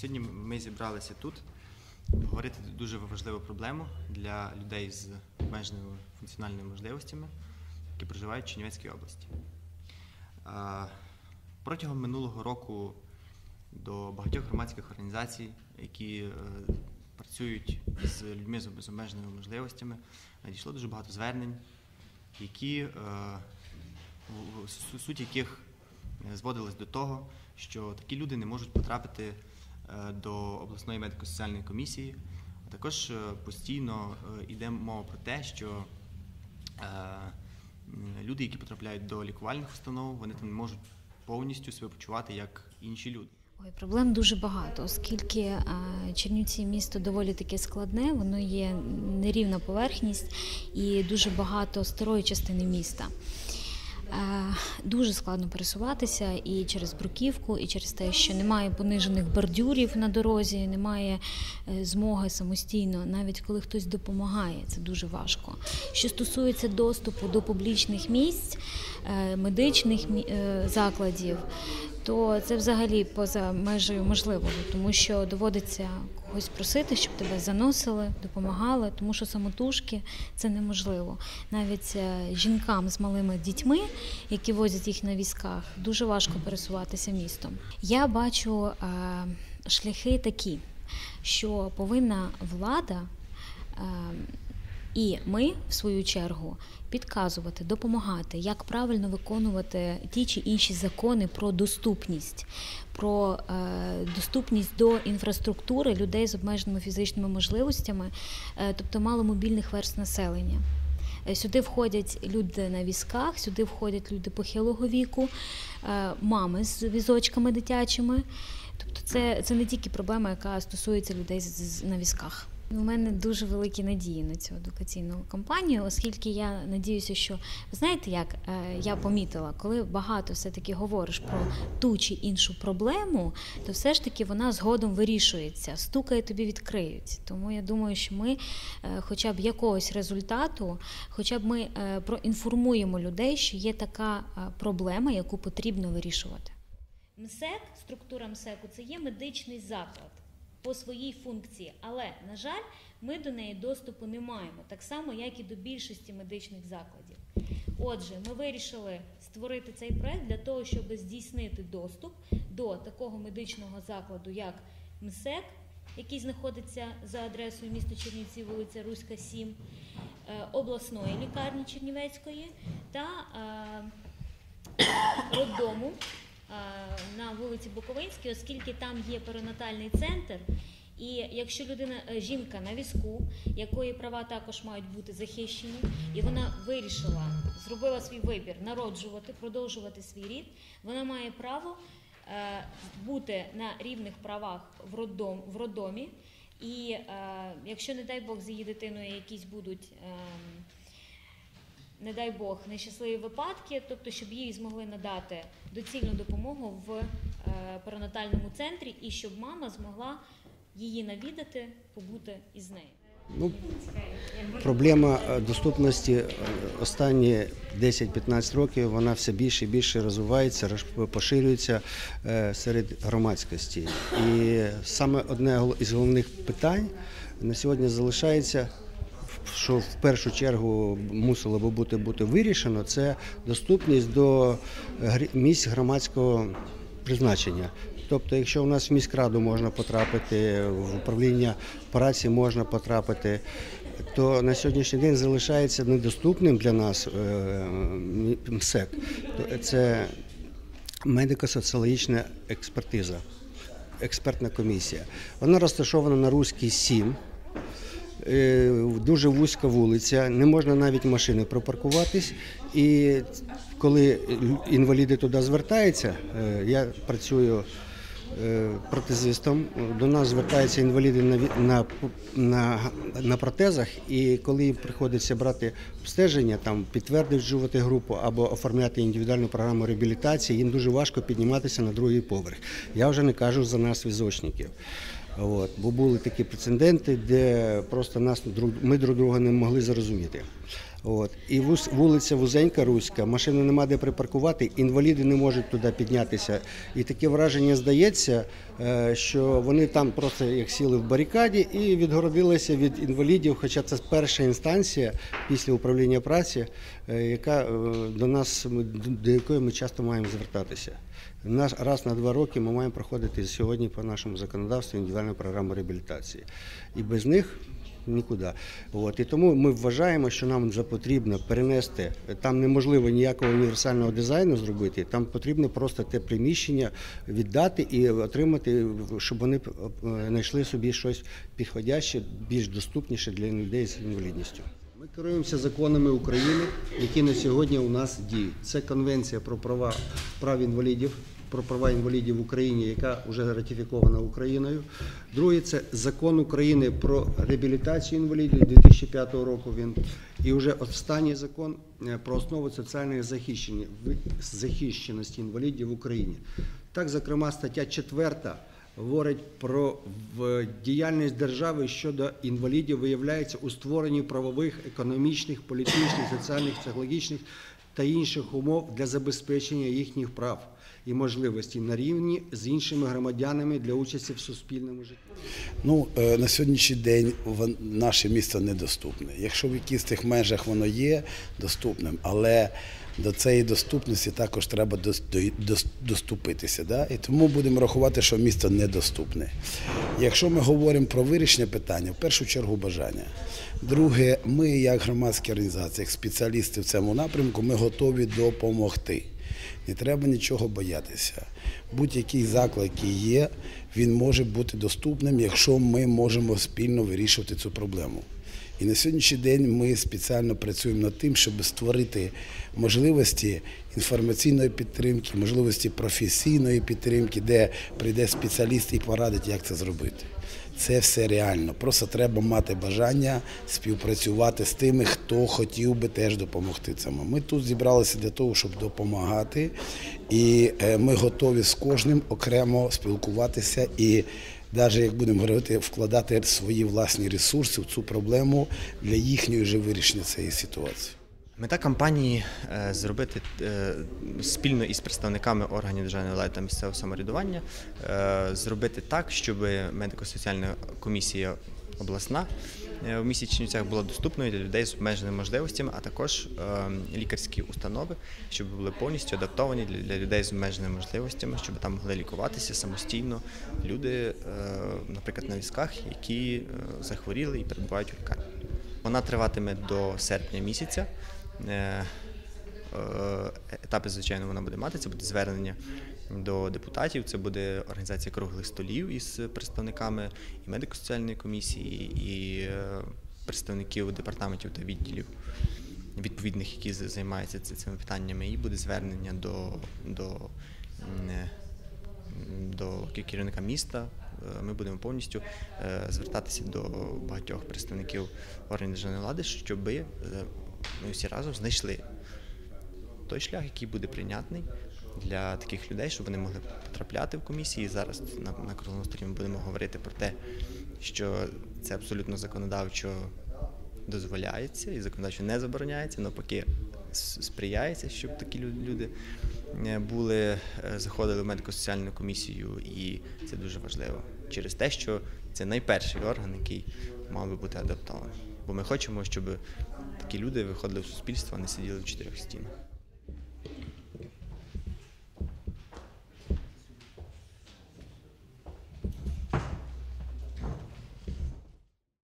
Сьогодні ми зібралися тут говорити дуже важливу проблему для людей з обмеженими функціональними можливостями, які проживають в Чернівецькій області. Протягом минулого року до багатьох громадських організацій, які працюють з людьми з обмеженими можливостями, надійшло дуже багато звернень, суть яких зводилась до того, що такі люди не можуть потрапити до обласної медико-соціальної комісії. А також постійно йде мова про те, що люди, які потрапляють до лікувальних установ, вони там не можуть повністю себе почувати як інші люди. Проблем дуже багато, оскільки Чернівці місто доволі таке складне, воно є нерівна поверхність і дуже багато старої частини міста. Дуже складно пересуватися і через бруківку, і через те, що немає понижених бордюрів на дорозі, немає змоги самостійно, навіть коли хтось допомагає, це дуже важко. Що стосується доступу до публічних місць, медичних закладів, то це взагалі поза межею можливого, тому що доводиться когось просити, щоб тебе заносили, допомагали, тому що самотужки це неможливо. Навіть жінкам з малими дітьми, які возять їх на візках, дуже важко пересуватися містом. Я бачу шляхи такі, що повинна влада і ми, в свою чергу, підказувати, допомагати, як правильно виконувати ті чи інші закони про доступність до інфраструктури людей з обмеженими фізичними можливостями, тобто маломобільних верств населення. Сюди входять люди на візках, сюди входять люди похилого віку, мами з візочками дитячими. Тобто це не тільки проблема, яка стосується людей на візках. У мене дуже великі надії на цю едукаційну кампанію, оскільки я надіюся, що, ви знаєте, як я помітила, коли багато все-таки говориш про ту чи іншу проблему, то все ж таки вона згодом вирішується, стукає, тобі відкриють. Тому я думаю, що ми хоча б якогось результату, хоча б ми проінформуємо людей, що є така проблема, яку потрібно вирішувати. МСЕК, структура МСЕКу – це є медичний заклад по своїй функції, але, на жаль, ми до неї доступу не маємо, так само, як і до більшості медичних закладів. Отже, ми вирішили створити цей проект для того, щоб здійснити доступ до такого медичного закладу, як МСЕК, який знаходиться за адресою міста Чернівці, вулиця Руська, 7, обласної лікарні Чернівецької та роддому на вулиці Буковинській, оскільки там є перинатальний центр, і якщо жінка на візку, якої права також мають бути захищені, і вона зробила свій вибір народжувати, продовжувати свій рід, вона має право бути на рівних правах в роддомі, і якщо, не дай Бог, з її дитиною якісь будуть не дай Бог, нещасливі випадки, тобто, щоб їй змогли надати доцільну допомогу в перинатальному центрі і щоб мама змогла її навідати, побути із нею. Проблема доступності останні 10-15 років, вона все більше і більше розвивається, поширюється серед громадськості. І саме одне із головних питань на сьогодні залишається, що в першу чергу мусило би бути вирішено, це доступність до місць громадського призначення. Тобто, якщо у нас в міськраду можна потрапити, в управління праці можна потрапити, то на сьогоднішній день залишається недоступним для нас МСЕК. Це медико-соціологічна експертиза, експертна комісія. Вона розташована на Руській, 7. Дуже вузька вулиця, не можна навіть машини пропаркуватись. І коли інваліди туди звертаються, я працюю протезистом, до нас звертаються інваліди на протезах, і коли їм приходиться брати обстеження, підтверджувати групу або оформляти індивідуальну програму реабілітації, їм дуже важко підніматися на другий поверх. Я вже не кажу за нас, візочників. От. Бо були такі прецеденти, де просто ми друг друга не могли зрозуміти. От. І вулиця вузенька, Руська, машини нема де припаркувати, інваліди не можуть туди піднятися. І таке враження здається, що вони там просто як сіли в барикаді і відгородилися від інвалідів, хоча це перша інстанція після управління праці, яка до якої ми часто маємо звертатися. Раз на 2 роки ми маємо проходити сьогодні по нашому законодавству індивідуальну програму реабілітації. І без них нікуди. От. І тому ми вважаємо, що нам потрібно перенести, там неможливо ніякого універсального дизайну зробити, там потрібно просто те приміщення віддати і отримати, щоб вони знайшли собі щось підходяще, більш доступніше для людей з інвалідністю. Ми керуємося законами України, які на сьогодні у нас діють. Це Конвенція про права інвалідів в Україні, яка вже ратифікована Україною. Друге – це Закон України про реабілітацію інвалідів 2005 року. І вже останній закон про основу соціальної захищеності інвалідів в Україні. Так, зокрема, стаття 4 говорить про діяльність держави щодо інвалідів виявляється у створенні правових, економічних, політичних, соціальних, психологічних та інших умов для забезпечення їхніх прав і можливостей на рівні з іншими громадянами для участі в суспільному житті. На сьогоднішній день наше місто недоступне. Якщо в якихось тих межах воно є доступним, але до цієї доступності також треба доступитися. Да? І тому будемо рахувати, що місто недоступне. Якщо ми говоримо про вирішення питання, в першу чергу бажання. Друге, ми як громадські організації, як спеціалісти в цьому напрямку, ми готові допомогти. Не треба нічого боятися. Будь-який заклад, який є, він може бути доступним, якщо ми можемо спільно вирішувати цю проблему. І на сьогоднішній день ми спеціально працюємо над тим, щоб створити можливості інформаційної підтримки, можливості професійної підтримки, де прийде спеціаліст і порадить, як це зробити. Це все реально. Просто треба мати бажання співпрацювати з тими, хто хотів би теж допомогти цьому. Ми тут зібралися для того, щоб допомагати, і ми готові з кожним окремо спілкуватися і навіть, як будемо говорити, вкладати свої власні ресурси в цю проблему для їхнього ж вирішення цієї ситуації. Мета кампанії – зробити спільно із представниками органів державної влади та місцевого самоврядування, зробити так, щоб медико-соціальна комісія обласна в місті Чернівцях була доступною для людей з обмеженими можливостями, а також лікарські установи, щоб були повністю адаптовані для людей з обмеженими можливостями, щоб там могли лікуватися самостійно люди, наприклад, на візках, які захворіли і перебувають у лікарні. Вона триватиме до серпня місяця. Етапи, звичайно, вона буде мати. Це буде звернення до депутатів, це буде організація круглих столів із представниками і медико-соціальної комісії, і представників департаментів та відділів відповідних, які займаються цими питаннями. І буде звернення до керівника міста. Ми будемо повністю звертатися до багатьох представників органів державної влади, щоб ми всі разом знайшли той шлях, який буде прийнятний для таких людей, щоб вони могли потрапляти в комісії. Зараз на круглому столі ми будемо говорити про те, що це абсолютно законодавчо дозволяється і законодавчо не забороняється, навпаки сприяється, щоб такі люди заходили в медико-соціальну комісію, і це дуже важливо через те, що це найперший орган, який мав би бути адаптований. Бо ми хочемо, щоб такі люди виходили в суспільство, а не сиділи в 4 стінах.